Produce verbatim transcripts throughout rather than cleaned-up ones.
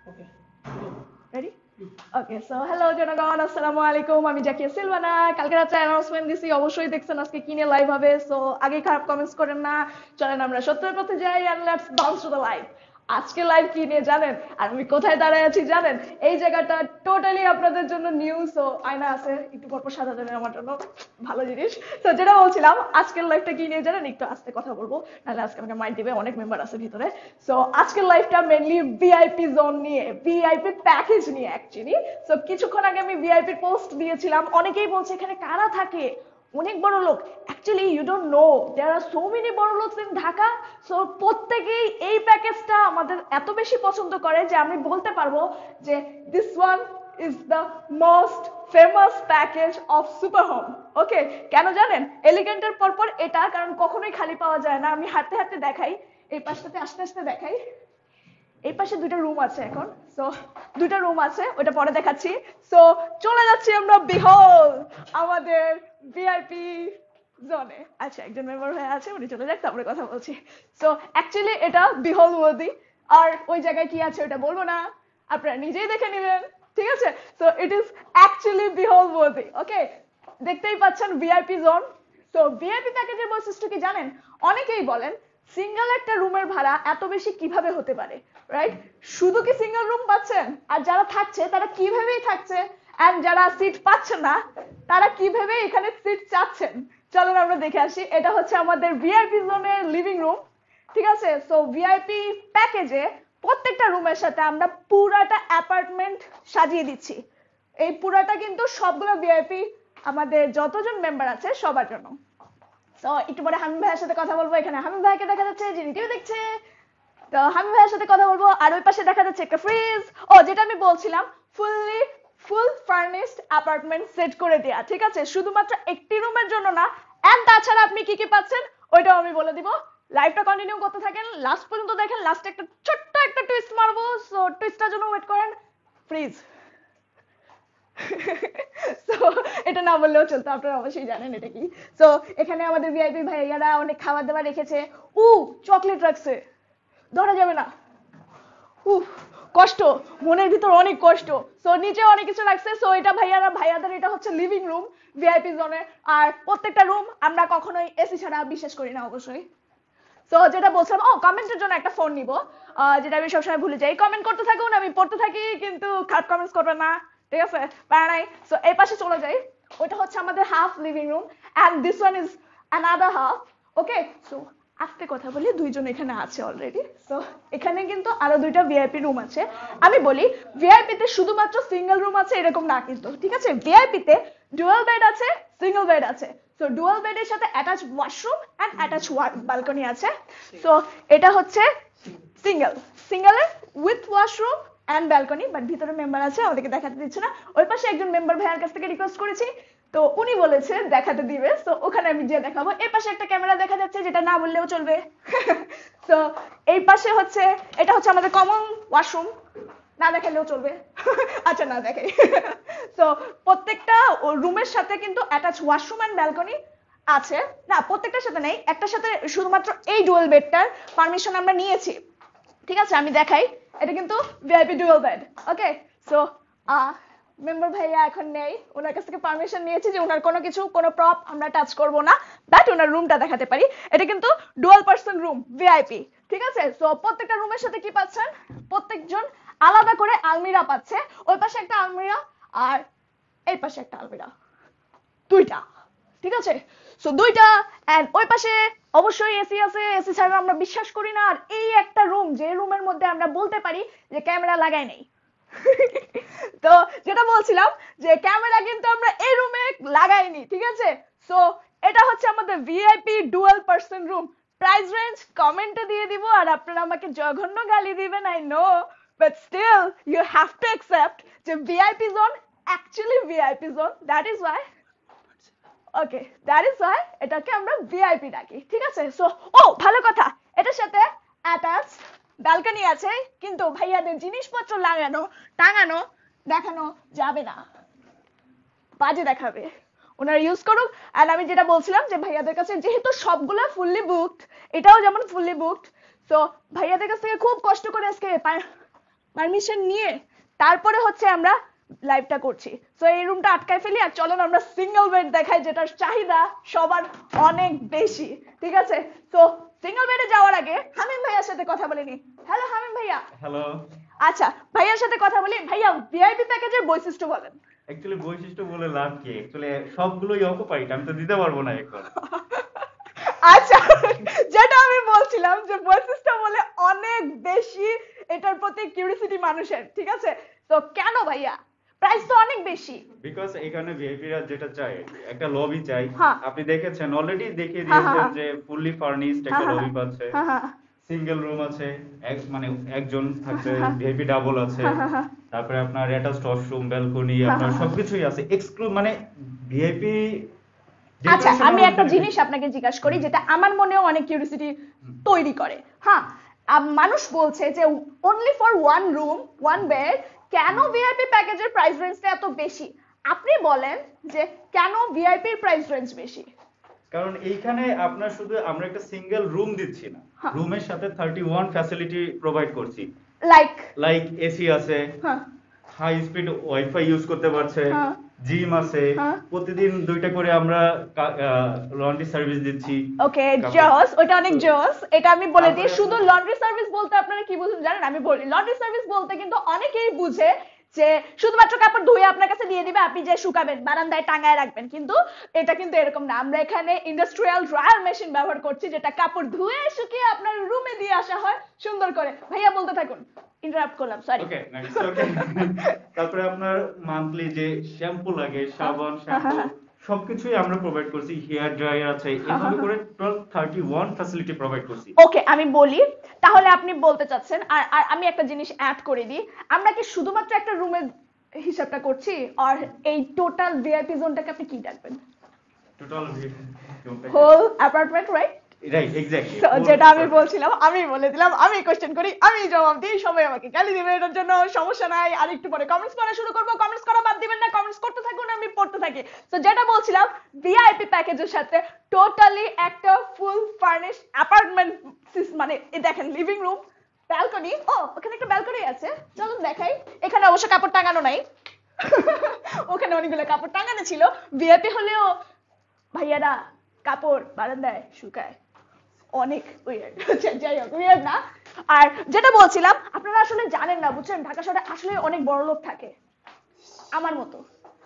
Okay. Ready? Okay so hello জনগণ, আসসালামু আলাইকুম। আমি জাকিয়া সিলভানা। কালকে রাতে অ্যানাউন্সমেন্ট দিছি, অবশ্যই দেখছেন আজকে কি নিয়ে লাইভ হবে। সো আগে খারাপ কমেন্টস করেন না, চলেন আমরা সত্যের পথে যাই and let's bounce to the live. আজকে লাইভ কি নিয়ে জানেন? আর আমি কোথায় দাঁড়ায় আছি জানেন? এই জায়গাটা টোটালি আপনাদের জন্য নিউ। সো আয়না আছে, একটু পরপর সাজা যাবে আমার জন্য, ভালো জিনিস। তো যেটা বলছিলাম, আজকের লাইভটা কি নিয়ে জানেন? একটু আস্তে কথা বলবো, নাহলে আজকে আমাকে মাইক দিবে, অনেক মেম্বার আছে ভিতরে। সো আজকের লাইভটা মেনলি ভিআইপি জোন নিয়ে, ভিআইপি প্যাকেজ নিয়ে অ্যাকচুয়ালি। সো কিছুক্ষণ আগে আমি ভিআইপি পোস্ট দিয়েছিলাম, অনেকেই বলছে এখানে কারা থাকে, অনেক বড় লোক। Actually you don't know there are so many বড় লোক ইন ঢাকা। সো প্রত্যেকেই এই প্যাকেজটা আমাদের এত বেশি পছন্দ করে যে আমি বলতে পারবো যে this one is the most famous package of Super Home. Okay, কেন জানেন? এলিগেন্টের পরপর এটা, কারণ কখনোই খালি পাওয়া যায় না। আমি হাঁটতে হাঁটতে দেখাই, এই পাশটাতে আস্তে আস্তে দেখাই। এই পাশে দুইটা রুম আছে এখন। সো দুইটা রুম আছে, ওটা পরে দেখাচ্ছি। সো চলে যাচ্ছি আমরা বিহল আমাদের ভিআইপি জোনে। আচ্ছা, একজন মেম্বার হয়ে আছে, উনি চলে যাক, তারপরে কথা বলছি। সো অ্যাকচুয়ালি এটা বিহল ওয়ার্দি, আর ওই জায়গায় কি আছে ওটা বলবো না, আপনারা নিজেই দেখে নেবেন, ঠিক আছে? So it is actually behold worthy. Okay, দেখতেই পাচ্ছেন ভিআইপি জোন। তো ভিআইপি প্যাকেজের বৈশিষ্ট্য কি জানেন? অনেকেই বলেন সিঙ্গেল একটা রুমের ভাড়া এত বেশি কিভাবে হতে পারে, রাইট? শুধু কি সিঙ্গেল রুম পাচ্ছেন, আর যারা থাকছে তারা কিভাবেই থাকছে, এন্ড যারা সিট পাচ্ছে না তারা কিভাবে এখানে সিট চাচ্ছেন। চলুন আমরা দেখে আসি। এটা হচ্ছে আমাদের ভিআইপি জোনের লিভিং রুম, ঠিক আছে? সো ভিআইপি প্যাকেজে প্রত্যেকটা রুমের সাথে আমরা পুরাটা অ্যাপার্টমেন্ট সাজিয়ে দিচ্ছি। এই পুরাটা কিন্তু সবগুলো ভিআইপি আমাদের যতজন মেম্বার আছে সবার জন্য। তো একটু পরে হামিম ভাইয়ের সাথে কথা বলবো। এখানে হামিম ভাইকে দেখা যাচ্ছে, যিনি টিভি দেখছে। তো হামিম ভাইয়ের সাথে কথা বলবো। আর ওই পাশে দেখা যাচ্ছে একটা ফ্রিজ। ও, যেটা আমি বলছিলাম, fully full furnished apartment set করে দেয়া, ঠিক আছে? শুধুমাত্র একটি রুমের জন্য না। এন্ড তাছাড়া আপনি কি কি পাচ্ছেন ওইটাও আমি বলে দিব। লাইভটা কন্টিনিউ করতে থাকেন, লাস্ট পর্যন্ত দেখেন। লাস্টে একটা ছোট্ট একটা টুইস্ট মারবো, সো টুইস্টটার জন্য ওয়েট করেন। ফ্রিজ। সো এটা না বললেও চলতো, আপনারা অবশ্যই জানেন এটা কি। সো এখানে আমাদের ভিআইপি ভাইয়ারা অনেক খাবার দাবার রেখেছে। উ চকলেট রাখছে, ধরা যাবে না। উফ, কষ্ট, মনের ভিতর অনেক কষ্ট। সো নিচে অনেক কিছু রাখছে। সো এটা ভাইয়ারা ভাইয়াদের এটা হচ্ছে লিভিং রুম ভিআইপি জোনের। আর প্রত্যেকটা রুম আমরা কখনোই এসি ছাড়া বিশ্বাস করি না, অবশ্যই। সো যেটা বলছিলাম, ও কমেন্টের জন্য একটা ফোন নিব, যেটা আমি সবসময় ভুলে যাই। কমেন্ট করতে থাকুন, আমি পড়তে থাকি, কিন্তু খারাপ কমেন্টস করবেন না, ঠিক আছে? প্যারা নাই। সো এই পাশে চলে যাই। ওইটা হচ্ছে আমাদের half living room, and this one is another half. Okay, so আজকে কথা বলি, দুইজন এখানে আছে অলরেডি। সো এখানে কিন্তু আরো দুইটা ভিআইপি রুম আছে। আমি বলি ভিআইপি তে শুধুমাত্র সিঙ্গেল রুম আছে এরকম না কিন্তু, ঠিক আছে? ভিআইপি তে ডুয়াল বেড আছে, সিঙ্গেল বেড আছে। সো ডুয়াল বেডের সাথে attach washroom and attach balcony আছে। সো এটা হচ্ছে সিঙ্গেল, সিঙ্গেলের with washroom and balcony, but ভিতরে মেম্বার আছে, আমাদেরকে দেখাতে দিচ্ছে না। ওই পাশে একজন মেম্বার ভাইয়ার কাছ থেকে রিকোয়েস্ট করেছি, তো উনি বলেছে দেখাতে দিবে। সো ওখানে আমি যে দেখাবো। এই পাশে একটা ক্যামেরা দেখা যাচ্ছে, যেটা না বললেও চলবে। সো এই পাশে হচ্ছে, এটা হচ্ছে আমাদের কমন ওয়াশরুম, না দেখালেও চলবে। আচ্ছা, না দেখাই। সো প্রত্যেকটা রুমের সাথে কিন্তু অ্যাটাচ ওয়াশরুম এন্ড ব্যালকনি আছে। না, প্রত্যেকটার সাথে নেই, একটার সাথে শুধুমাত্র এই ডুয়াল বেডটার পারমিশন আমরা নিয়েছি, ঠিক আছে? আমি দেখাই, এটা কিন্তু VIP dual bed. Okay, so member ভাইয়া এখন নেই, ওনার কাছ থেকে পারমিশন নিয়েছি যে ওনার কোনো কিছু, কোনো প্রপ আমরা টাচ করব না, বাট ওনার রুমটা দেখাতে পারি। এটা কিন্তু ডুয়াল পার্সন রুম ভিআইপি, ঠিক আছে? সো প্রত্যেকটা রুমের সাথে কি পাচ্ছেন, প্রত্যেকজন আলাদা করে আলমিরা পাচ্ছে। ওই পাশে একটা আলমিরা আর এই পাশে একটা আলমিরা, দুইটা, ঠিক আছে? সো দুইটা। এন্ড ওই পাশে অবশ্যই এসি আছে, এসি ছাড়া আমরা বিশ্বাস করি না। আর এই একটা রুম, যে রুমের মধ্যে আমরা বলতে পারি যে ক্যামেরা লাগাই নেই। তো যেটা বলছিলাম যে ক্যামেরা কিন্তু আমরা এই রুমে লাগাইনি, ঠিক আছে? সো এটা হচ্ছে আমাদের VIP dual person room. Price range কমেন্টে দিয়ে দিব, আর আপনারা আমাকে জঘন্য গালি দিবেন, I know, but still you have to accept যে VIP zone actually VIP zone. That is why, okay, that is why এটাকে আমরা ভিআইপি ডাকি, ঠিক আছে? সো ও ভালো কথা, এটার সাথে অ্যাটাচ ব্যালকনি আছে, কিন্তু ভাইয়াদের জিনিসপত্র লাগানো, টাঙানো, দেখানো যাবে না, বাজে দেখাবে। ওনারা ইউজ করুক। আর আমি যেটা বলছিলাম যে ভাইয়াদের কাছে যেহেতু সবগুলা ফুললি বুকড, এটাও যেমন ফুললি বুকড, সো ভাইয়াদের কাছ থেকে খুব কষ্ট করে আজকে পারমিশন নিয়ে তারপরে হচ্ছে আমরা লাইভটা করছি। সো এই রুমটা আটকায় ফেলি আর চলেন আমরা সিঙ্গেল বেড দেখাই, যেটার চাহিদা সবার অনেক বেশি। ঠিক আছে, তো সিঙ্গেল বেডে যাওয়ার আগে হামিম ভাইয়ার সাথে কথা বলে নি। হ্যালো হামিম ভাইয়া। হ্যালো। আচ্ছা ভাইয়ার সাথে কথা বলি। ভাইয়া ভিআইপি প্যাকেজের বৈশিষ্ট্য বলেন। অ্যাকচুয়ালি বৈশিষ্ট্য বলে লাভ কি, অ্যাকচুয়ালি সবগুলোই অকুপাইড, আমি তো দিতে পারবো না এখন। আচ্ছা, যেটা আমি বলছিলাম যে বৈশিষ্ট্য বলে অনেক বেশি, এটার প্রতি কিউরিওসিটি মানুষের। ঠিক আছে, তো কেন ভাইয়া প্রাইস তো অনেক বেশি? বিকজ এখানে ভিআইপিরা যেটা চায় একটা লবি চাই। হ্যাঁ। আপনি দেখেছেন অলরেডি দেখিয়ে হ্যাঁ, দিয়েছেন হ্যাঁ, যে ফুললি ফার্নিশড হ্যাঁ, একটা হ্যাঁ, লবি পাচ্ছে, হ্যাঁ, হ্যাঁ, সিঙ্গেল রুম আছে, এক মানে একজন থাকবে, হ্যাঁ, ভিআইপি ডাবল আছে, হ্যাঁ, হ্যাঁ, হ্যাঁ, তারপরে আপনার অ্যাটাচড ওয়াশরুম, ব্যালকনি, হ্যাঁ, আপনার হ্যাঁ, সবকিছুই আছে এক্সক্লুড, মানে ভিআইপি। আচ্ছা আমি একটা জিনিস আপনাকে জিজ্ঞাসা করি, যেটা আমার মনেও অনেক কিউরিওসিটি তৈরি করে। হ্যাঁ, আম- মানুষ বলছে যে only for one room one bed, কেন ভিআইপি প্যাকেজের প্রাইস রেঞ্জটা এত বেশি? আপনি বলেন যে কেন ভিআইপির প্রাইস রেঞ্জ বেশি? কারণ এইখানে আপনার শুধু আমরা একটা সিঙ্গেল রুম দিচ্ছি না, হ্যাঁ। রুমের সাথে থার্টি ওয়ান ফ্যাসিলিটি প্রোভাইড করছি। লাইক লাইক এসি আছে, হ্যাঁ হাই স্পিড ওয়াইফাই ইউজ করতে পারছে, হ্যাঁ। জিম আছে, হ্যাঁ। প্রতিদিন দুইটা করে আমরা লন্ড্রি সার্ভিস দিচ্ছি। ওকে, কাপড়- জস, ওটা অনেক জস। এটা আমি বলে দিই, তারপরে- শুধু লন্ড্রি সার্ভিস বলতে আপনারা কি বুঝেন জানেন? আমি বলি লন্ড্রি সার্ভিস বলতে কিন্তু অনেকেই বুঝে যে শুধুমাত্র কাপড় ধুয়ে আপনার কাছে দিয়ে দিবে, আপনি যে শুকাবেন, বারান্দায় টাঙায় রাখবেন, কিন্তু এটা কিন্তু এরকম না। আমরা এখানে ইন্ডাস্ট্রিয়াল ড্রায়ার মেশিন ব্যবহার করছি, যেটা কাপড় ধুয়ে শুকিয়ে আপনার রুমে দিয়ে আসা হয় সুন্দর করে। ভাইয়া বলতে থাকুন, ইন্টারাপ্ট করলাম, সরি। Okay next. ওকে, তারপরে আপনার মান্থলি যে শ্যাম্পু লাগে, সাবান, শ্যাম্পু সবকিছুই আমরা প্রোভাইড করছি, হেয়ার ড্রায়ার আছে, এভাবে করে total thirty one facility provide করছি। ওকে, আমি বলি তাহলে আপনি বলতে চাচ্ছেন, আর আর আমি একটা জিনিস অ্যাড করে দিই, আমরা কি শুধুমাত্র একটা রুমের হিসাবটা করছি, আর এই টোটাল ভিআইপি জোনটাকে আপনি কি ডাকবেন? Total whole apartment, right? Right, exactly. যেটা আমি বলছিলাম, আমি বলে দিলাম, আমি কোশ্চেন করি, আমি জবাব দিই, সবাই আমাকে গালি দিবে, এটার জন্য সমস্যা নাই। আর একটু পরে কমেন্টস পড়া শুরু করবো, কমেন্টস করা বাদ দিবেন না, কমেন্টস করতে থাকুন, আমি পড়তে থাকি। তো যেটা বলছিলাম, ভিআইপি প্যাকেজের সাথে টোটালি একটা ফুল ফার্নিশড অ্যাপার্টমেন্ট, মানে এই দেখেন লিভিং রুম, ব্যালকনি, ও ওখানে একটা ব্যালকনি আছে, চলুন দেখাই। এখানে অবশ্য কাপড় টাঙানো নাই, ওখানে অনেকগুলো কাপড় টাঙানো ছিল। ভিআইপি হলেও ভাইয়ারা কাপড় বারান্দায় শুকায়, অনেক উইয়ার্ড, যাই হোক উইয়ার্ড না। আর যেটা বলছিলাম, আপনারা আসলে জানেন না, বুঝছেন, ঢাকা শহরে আসলে অনেক বড় লোক থাকে আমার মতো।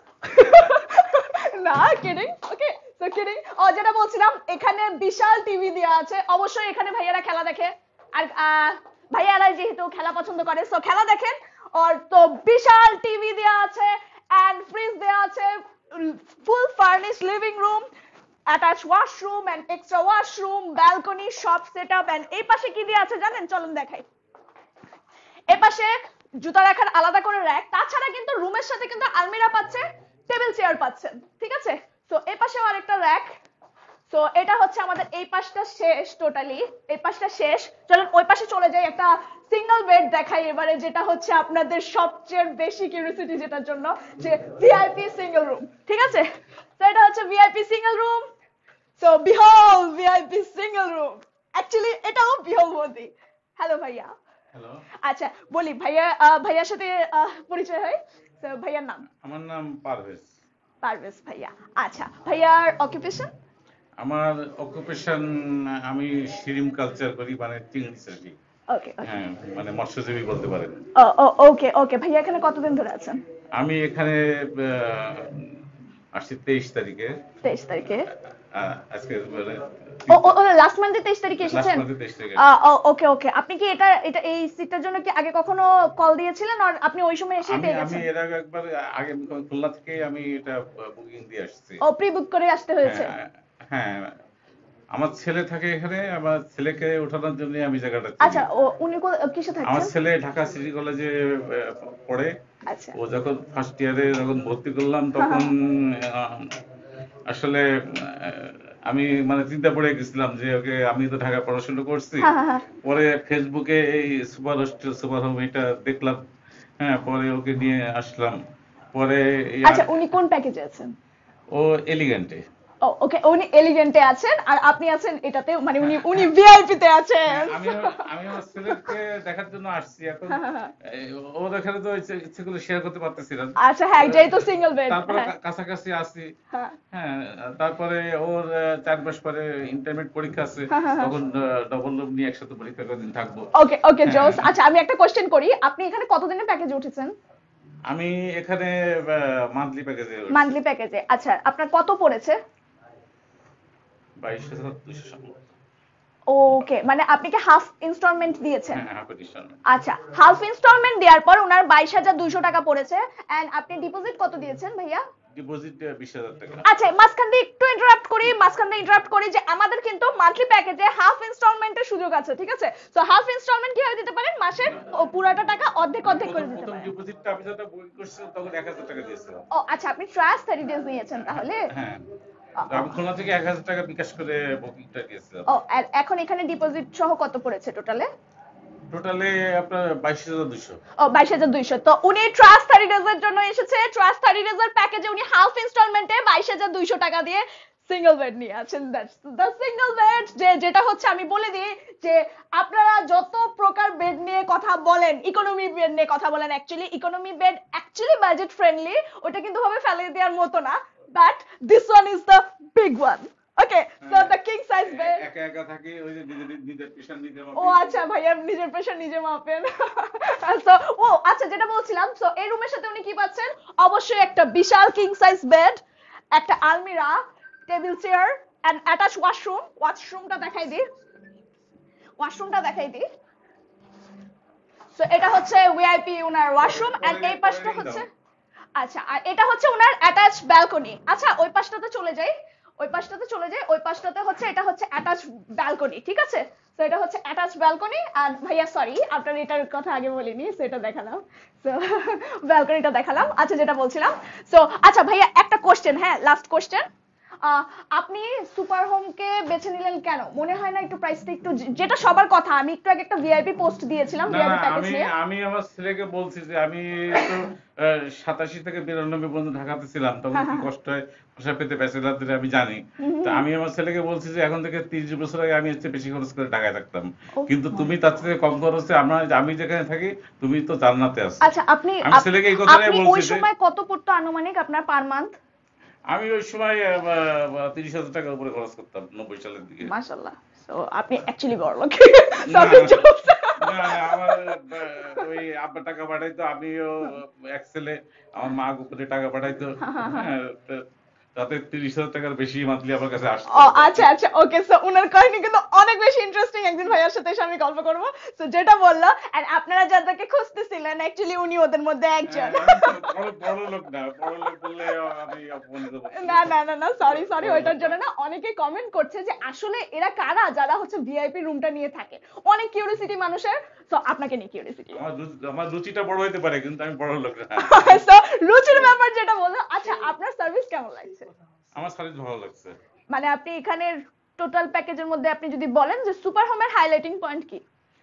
না কিডিং, ওকে সো কিডিং। ও যেটা বলছিলাম, এখানে বিশাল টিভি দেওয়া আছে, অবশ্যই এখানে ভাইয়ারা খেলা দেখে, আর আহ, ভাইয়ারা যেহেতু খেলা পছন্দ করে, সো খেলা দেখেন। আর তো বিশাল টিভি দেওয়া আছে, এন্ড ফ্রিজ দেওয়া আছে, full furnished living room, attached washroom and extra washroom, balcony, shop setup, and এই পাশে কি দিয়ে আছে জানেন? চলুন দেখাই। এই পাশে জুতা রাখার আলাদা করে র‍্যাক, তাছাড়া কিন্তু রুমের সাথে কিন্তু আলমিরা পাচ্ছে, টেবিল চেয়ার পাচ্ছেন। ঠিক আছে, তো এই পাশেও আরেকটা র‍্যাক। সো এটা হচ্ছে আমাদের এই পাশটা শেষ, টোটালি এই পাশটা শেষ। চলুন ওই পাশে চলে যাই, একটা সিঙ্গেল বেড দেখাই এবারে, যেটা হচ্ছে আপনাদের সবচেয়ে বেশি কিউরিওসিটি, যেটার জন্য যে ভিআইপি সিঙ্গেল রুম। ঠিক আছে, তো এটা হচ্ছে VIP single room. So behold V I P single room. Actually এটাও behold বলতি। হ্যালো ভাইয়া। হ্যালো। আচ্ছা বলি ভাইয়া, আহ, ভাইয়ার সাথে আহ, পরিচয় হয়। তো ভাইয়ার নাম? আমার নাম পারভেজ। পারভেজ ভাইয়া। আচ্ছা, ভাইয়ার অকুপেশন? আমার অকুপেশন, আমি শিরিম কালচার করি, মানে চিংড়ি চাষি। ওকে ওকে। হ্যাঁ, মানে মৎস্যজীবী বলতে পারেন। ও ও ওকে ওকে। ভাইয়া এখানে কতদিন ধরে আছেন? আমি এখানে আসছি তেইশ তারিখে। তেইশ তারিখে? আহ, আজকে মানে ও ও লাস্ট মান্থে তেইশ তারিখে এসেছেন? লাস্ট মাসে তেইশ তারিখে। ওকে ওকে। আপনি কি এটা এটা এই সিটটার জন্য কি আগে কখনো কল দিয়েছিলেন, আর আপনি ওই সময় এসে আমি পেয়ে আমি গেছেন? এর আগে একবার আগে খুলনা থেকে আমি এটা বুকিং দিয়ে আসছি। ও প্রি বুক করে আসতে হয়েছে? হ্যাঁ, হ্যাঁ, আমার ছেলে থাকে এখানে, আমার ছেলেকে ওঠানোর জন্য আমি জায়গাটা চিনি। আচ্ছা, ও উনি কো- কিসে থাকছেন? আমার ছেলে ঢাকা সিটি কলেজে পড়ে। আচ্ছা ও যখন ফার্স্ট ইয়ারে যখন ভর্তি করলাম, তখন আহ, আসলে আহ, আমি মানে চিন্তা পড়ে গেছিলাম যে ওকে, আমি তো ঢাকা পড়াশোনা করছি। হ্যাঁ, হ্যাঁ, হ্যাঁ। পরে ফেসবুকে এই সুপার হোস্টেল সুপার হোম এটা দেখলাম, হ্যাঁ, পরে ওকে নিয়ে আসলাম। পরে এই আচ্ছা, উনি কোন প্যাকেজে আছেন? ও এলিগেন্টে। ও ওকে, উনি এলিগেন্টে আছেন আর আপনি আছেন এটাতে, মানে উনি উনি ভিআইপি তে আছেন। আমি আমি আমার ছেলেকে দেখার জন্য আসছি, এখন এই, ও দেখালে তো ইচ্ছে ইচ্ছে করে শেয়ার করতে পারতেছি না। আচ্ছা হ্যাঁ, যেহেতু সিঙ্গেল বেড। তারপরে কা- কাছাকাছি আছি। হ্যাঁ হ্যাঁ, তারপরে ওর আহ, চার মাস পরে ইন্টারমিডিয়েট পরীক্ষা আছে, তখন ডবল রুম নিয়ে একসাথে পরীক্ষা কদিন থাকবো। ওকে ওকে হ্যাঁ, জোস। আচ্ছা আমি একটা কোশ্চেন করি, আপনি এখানে কতদিনের প্যাকেজে উঠেছেন? আমি এখানে মান্থলি প্যাকেজে মান্থলি প্যাকেজে। আচ্ছা আপনার কত পড়েছে? বাইশ হাজার দুইশো সম্ভবত। ওকে, মানে আপনি কি হাফ ইনস্টলমেন্ট দিয়েছেন? হ্যাঁ, হাফ ইনস্টলমেন্ট। আচ্ছা, হাফ ইনস্টলমেন্ট দেওয়ার পর ওনার বাইশ হাজার দুইশো টাকা পড়েছে। এন্ড আপনি ডিপোজিট কত দিয়েছেন ভাইয়া? ডিপোজিট বিশ হাজার টাকা। আচ্ছা মাঝখান দিয়ে একটু ইন্টারাপ্ট করি, মাঝখান দিয়ে ইন্টারাপ্ট করি যে আমাদের কিন্তু মান্থলি প্যাকেজে হাফ ইনস্টলমেন্টের সুযোগ আছে, ঠিক আছে? সো হাফ ইনস্টলমেন্ট কিভাবে দিতে পারেন? মাসের ও পুরাটা টাকা অর্ধেক অর্ধেক করে দিতে প্রথম পারেন। ডিপোজিটটা আমি যখন বুকিং করছিলাম তখন এক হাজার টাকা দিয়েছিলাম। ও আচ্ছা, আপনি ট্রাস্ট থার্টি ডেজ নিয়েছেন তাহলে? হ্যাঁ, তো আমি খুলনা থেকে এক হাজার টাকা বিকাশ করে বুকিংটা দিয়েছিলাম। ও আর এখন এখানে ডিপোজিট সহ কত পড়েছে টোটালে? টোটালে আপনার বাইশ হাজার দুইশো। ও বাইশ হাজার দুইশো। তো উনি ট্রাস্ট থার্টি ডেজ এর জন্য এসেছে, ট্রাস্ট থার্টি ডেজ এর প্যাকেজে উনি হাফ ইনস্টলমেন্টে বাইশ হাজার দুইশো টাকা দিয়ে সিঙ্গেল বেড নিয়ে আছেন। That's the single bed. যে যেটা হচ্ছে আমি বলে দিই যে আপনারা যত প্রকার বেড নিয়ে কথা বলেন, ইকোনমি বেড নিয়ে কথা বলেন, actually economy bed actually budget friendly, ওটা কিন্তু ভাবে ফেলে দেওয়ার মতো না, but this one is the big one. Okay, so the king size bed. একা একা থাকি, ওই যে নিজের নিজের প্রেশার নিজে ও আচ্ছা ভাইয়া নিজের প্রেশার নিজে মাপেন। সো ও আচ্ছা, যেটা বলছিলাম, সো এই রুমের সাথে উনি কি পাচ্ছেন? অবশ্যই একটা বিশাল কিং সাইজ বেড, একটা আলমিরা, table chair and attach washroom. ওয়াশরুমটা দেখাই দিই, ওয়াশরুমটা দেখাই দিই। সো এটা হচ্ছে ভিআইপি উনার ওয়াশরুম এন্ড এই পাশটা হচ্ছে, আচ্ছা আর এটা হচ্ছে উনার অ্যাটাচ ব্যালকনি। আচ্ছা ওই পাশটাতে চলে যাই, ওই পাশটাতে চলে যাই, ওই পাশটাতে হচ্ছে এটা হচ্ছে অ্যাটাচ ব্যালকনি, ঠিক আছে? তো এটা হচ্ছে অ্যাটাচ ব্যালকনি। আর ভাইয়া সরি আপনার এটার কথা আগে বলিনি, সো এটা দেখালাম, সো ব্যালকনিটা দেখালাম। আচ্ছা যেটা বলছিলাম, সো আচ্ছা ভাইয়া একটা কোশ্চেন, হ্যাঁ লাস্ট কোশ্চেন, আপনি সুপার হোমকে বেছে নিলেন কেন? মনে হয় না একটু প্রাইসটা একটু, যেটা সবার কথা, আমি একটু আগে একটা ভিআইপি পোস্ট দিয়েছিলাম না ভিআইপি না, প্যাকেজ আমি নিয়ে। আমি আমার ছেলেকে বলছি যে আমি তো সাতাশি থেকে বিরানব্বই পর্যন্ত ঢাকাতে ছিলাম, তখন কি কষ্ট হয় পোশাক পেতে ব্যাচেলারদের আমি জানি। তো আমি আমার ছেলেকে বলছি যে এখন থেকে তিরিশ বছর আগে আমি হচ্ছে বেশি খরচ করে ঢাকায় থাকতাম, কিন্তু তুমি তার থেকে কম খরচে আমরা আমি যেখানে থাকি তুমি তো জান্নাতে আছো। আচ্ছা আপনি আমি ছেলেকে এই কথাটাই আপনি ওই বলছি যে সময় কত পড়তো আনুমানিক আপনার পার মান্থ? আমি ওই সময় তিরিশ হাজার টাকার উপরে খরচ করতাম নব্বই সালের দিকে। মাশাআল্লাহ, সো আপনি অ্যাকচুয়ালি বড়লোক। না, সরি জোকস। না, আমার আহ, ওই আব্বা টাকা পাঠাইতো, আমিও এক ছেলে, আমার মা গোপনে টাকা পাঠাইতো, হ্যাঁ, তো- তাতে তিরিশ হাজার টাকার বেশি মান্থলি আমার কাছে আসতো। ও আচ্ছা আচ্ছা ওকে, সো উনার কাহিনী কিন্তু অনেক বেশি ইন্টারেস্টিং, একদিন ভাইয়ার সাথে এসে আমি গল্প করব। সো যেটা বললো, এন্ড আপনারা যাদেরকে খুঁজতেছিলেন অ্যাকচুয়ালি উনি ওদের মধ্যে একজন। হ্যাঁ, আমি তো বড় বড় লোক না, বড় লোক বললে আমি অপমানিত হবো। না না না না সরি সরি, ওইটার জন্য না। অনেকে কমেন্ট করছে যে আসলে এরা কারা যারা হচ্ছে ভিআইপি রুমটা নিয়ে থাকে, অনেক কিউরিওসিটি মানুষের। সো আপনাকে নিয়ে কিউরিওসিটি, আমার রুচি- আমার রুচিটা বড় হইতে পারে কিন্তু আমি বড় লোক না। সো রুচির ব্যাপার যেটা বললো। আচ্ছা আপনার সার্ভিস কেমন লাগছে? আমার সার্ভিস ভালো লাগছে। মানে আপনি এখানের টোটাল প্যাকেজের মধ্যে আপনি যদি বলেন যে সুপার হোমের হাইলাইটিং পয়েন্ট কি?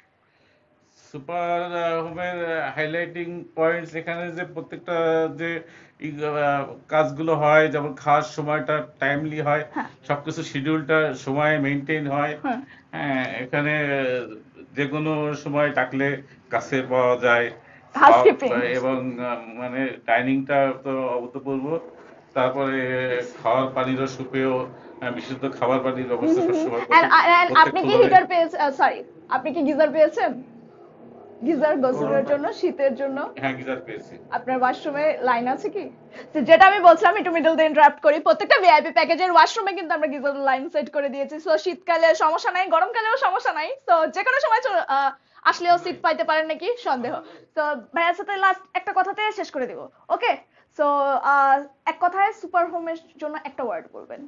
সুপার হোমের হাইলাইটিং পয়েন্টস এখানে যে প্রত্যেকটা যে ই- আহ, কাজগুলো হয়, যেমন খাওয়ার সময়টা টাইমলি হয়, হ্যাঁ। সবকিছু শিডিউলটা সময় মেনটেন হয়। হ্যাঁ। হ্যাঁ, এখানে যে কোনো সময় ডাকলে কাছে পাওয়া যায়। Housekeeping. খাওয়া- এবং আহ, মানে ডাইনিংটা তো অভূতপূর্ব। তারপরে খাওয়ার পানিরও সুপেয় আহ, বিশুদ্ধ খাবার পানির ব্যবস্থা সবসময় And- and প্রত্যেক আপনি কি ফ্লোরে। হিটার পেয়েছেন? সরি, আপনি কি গিজার পেয়েছেন? গিজার গোসলের জন্য, শীতের জন্য? হ্যাঁ, গিজার পেয়েছি। আপনার ওয়াশরুমে লাইন আছে কি? তো যেটা আমি বলছিলাম, একটু মিডল দিয়ে ইন্টারাপ্ট করি, প্রত্যেকটা ভিআইপি প্যাকেজের ওয়াশরুমে কিন্তু আমরা গিজার লাইন সেট করে দিয়েছি। সো শীতকালে সমস্যা নাই, গরমকালেও সমস্যা নাই। তো যে কোনো সময় চলে- আহ, আসলেও শীত পাইতে পারেন নাকি সন্দেহ। তো ভাইয়ার সাথে লাস্ট একটা কথাতে শেষ করে দিব, ওকে? সো এক কথায় সুপার হোমের জন্য একটা ওয়ার্ড বলবেন।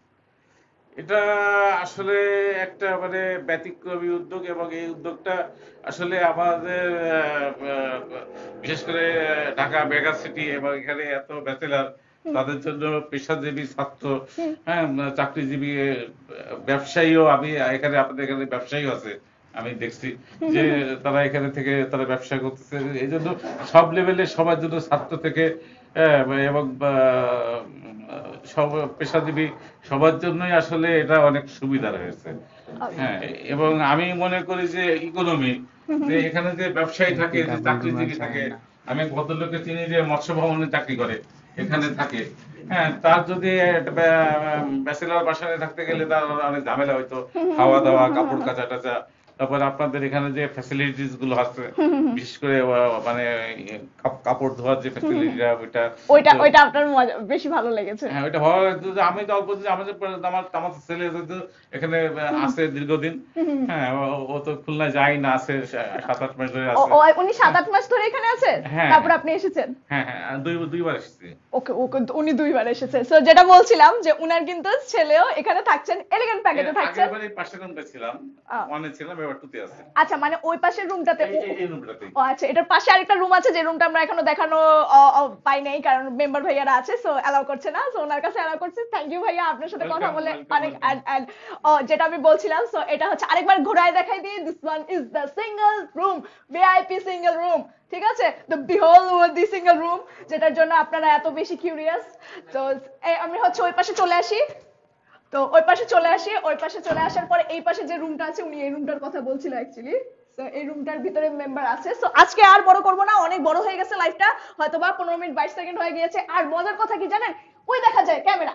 এটা আসলে একটা মানে ব্যতিক্রমী উদ্যোগ, এবং এই উদ্যোগটা আসলে আমাদের আহ, আহ, বিশেষ করে আহ, ঢাকা মেগা সিটি এবং এখানে এত ব্যাচেলার, তাদের জন্য পেশাজীবী ছাত্র, হ্যাঁ, চাকরিজীবী, আহ, ব্যবসায়ীও, আমি এখানে আপনাদের এখানে ব্যবসায়ী আছে আমি দেখছি যে তারা এখানে থেকে তারা ব্যবসা করতেছে। এই জন্য সব লেভেলে সবার জন্য, ছাত্র থেকে আহ, এবং আহ, সব পেশাজীবী সবার জন্যই আসলে এটা অনেক সুবিধার হয়েছে। হ্যাঁ, এবং আমি মনে করি যে ইকোনমি, যে এখানে যে ব্যবসায়ী থাকে, যে চাকরিজীবী থাকে, আমি এক ভদ্রলোককে চিনি যে মৎস্য ভবনে চাকরি করে, এখানে থাকে। হ্যাঁ, তার যদি ব্যাচেলার বাসায় থাকতে গেলে তার অনেক ঝামেলা হইতো, খাওয়া দাওয়া, কাপড় কাচা টাচা। তারপরে আপনাদের এখানে যে ফ্যাসিলিটিস গুলো আছে, বিশেষ করে আহ, মানে কাপ- কাপড় ধোয়ার যে ফ্যাসিলিটিটা, ওইটা ওইটা তো ওইটা আপনার মজা বেশি ভালো লেগেছে। হ্যাঁ, ওইটা ভালো লাগতো যে আমি তো অল্প দিন, আমাদের আমার আমার ছেলে যেহেতু এখানে আহ, আছে দীর্ঘদিন। হ্যাঁ, ও ও তো খুলনায় যায় না, আছে সাত আট মাস ধরে ও আছে। ও উনি সাত আট মাস ধরে এখানে আছে, হ্যাঁ তারপর আপনি এসেছেন। হ্যাঁ হ্যাঁ, দুই দুইবার এসেছি। ওকে ওকে, উনি দুইবার এসেছে। সো যেটা বলছিলাম যে উনার কিন্তু ছেলেও এখানে থাকছেন, এলিগেন্ট প্যাকেজে থাকছেন। আগের বারে পাশের রুমে ছিলাম, আহ, ওয়ানে ছিলাম, এবার টুতে আছে। আচ্ছা, মানে ওই পাশের রুমটাতে। এই এই- এই রুমটাতেই। ও আচ্ছা, এটার পাশে আরেকটা রুম আছে, যে রুমটা আমরা এখনো দেখানো অ, অ, পাই নাই, কারণ মেম্বার ভাইয়ারা আছে, সো অ্যালাউ করছে না। সো ওনার কাছে অ্যালাউ করছে। থ্যাংক ইউ ভাইয়া, আপনার সাথে কথা Welcome, বলে welcome, অনেক। welcome. and- and, ও, যেটা আমি বলছিলাম, সো এটা হচ্ছে আরেকবার ঘোরায় দেখাই দিই, this one is the single room, VIP single room. ঠিক আছে, the behold the single room, যেটার জন্য আপনারা এত বেশি কিউরিয়াস। তো এই আমি হচ্ছে ওই পাশে চলে আসি। তো ওই পাশে চলে আসি, ওই পাশে চলে আসার পরে এই পাশে যে রুমটা আছে, উনি এই রুমটার কথা বলছিল অ্যাকচুয়ালি। সো এই রুমটার ভিতরে মেম্বার আছে। সো আজকে আর বড় করব না, অনেক বড় হয়ে গেছে লাইভটা, হয়তো বা পনেরো মিনিট বাইশ সেকেন্ড হয়ে গিয়েছে। আর মজার কথা কি জানেন, ওই দেখা যায় ক্যামেরা,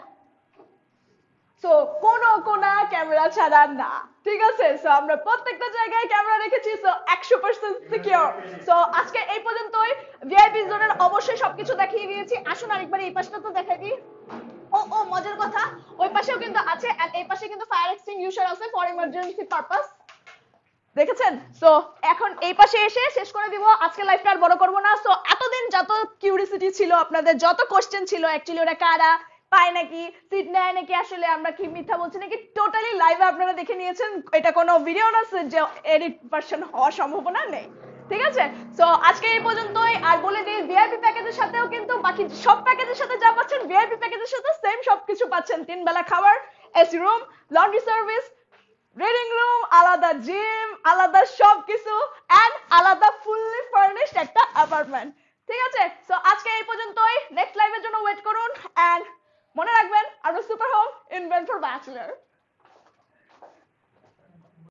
সো কোনো কোনা ক্যামেরা ছাড়া না। ঠিক আছে, সো আমরা প্রত্যেকটা জায়গায় ক্যামেরা রেখেছি, সো একশো পার্সেন্ট সিকিউর। সো আজকে এই পর্যন্তই। ভিআইপি জোনের অবশ্যই সবকিছু দেখিয়ে দিয়েছি। আসুন আরেকবার এই পাশটা তো দেখাই দিই। ও ও মজার কথা, ওই পাশেও কিন্তু আছে, আর এই পাশে কিন্তু ফায়ার এক্সটিংগুইশার আছে ফর ইমার্জেন্সি পারপাস। দেখেছেন? সো এখন এই পাশে এসে শেষ করে দিব আজকে লাইভটা, আর বড় করব না। সো এতদিন যত কিউরিসিটি ছিল আপনাদের, যত কোশ্চেন ছিল, অ্যাকচুয়ালি ওরা কারা, পায় নাকি, সিট নেয় নাকি, আসলে আমরা কি মিথ্যা বলছি নাকি, টোটালি লাইভে আপনারা দেখে নিয়েছেন। এটা কোনো ভিডিও না যে এডিট ভার্সন হওয়ার সম্ভাবনা নেই। ঠিক আছে, সো আজকে এই পর্যন্তই। আর বলে দিই, ভিআইপি প্যাকেজের সাথেও কিন্তু বাকি সব প্যাকেজের সাথে যা পাচ্ছেন, ভিআইপি প্যাকেজের সাথে সেম সবকিছু পাচ্ছেন। তিন বেলা খাবার, AC room, laundry service, reading room, আলাদা জিম, আলাদা সবকিছু, এন্ড আলাদা ফুললি ফার্নিশড একটা অ্যাপার্টমেন্ট। ঠিক আছে, সো আজকে এই পর্যন্তই। নেক্সট লাইভের জন্য ওয়েট করুন, এন্ড মনে রাখবেন, আমরা Super Home invent for bachelor.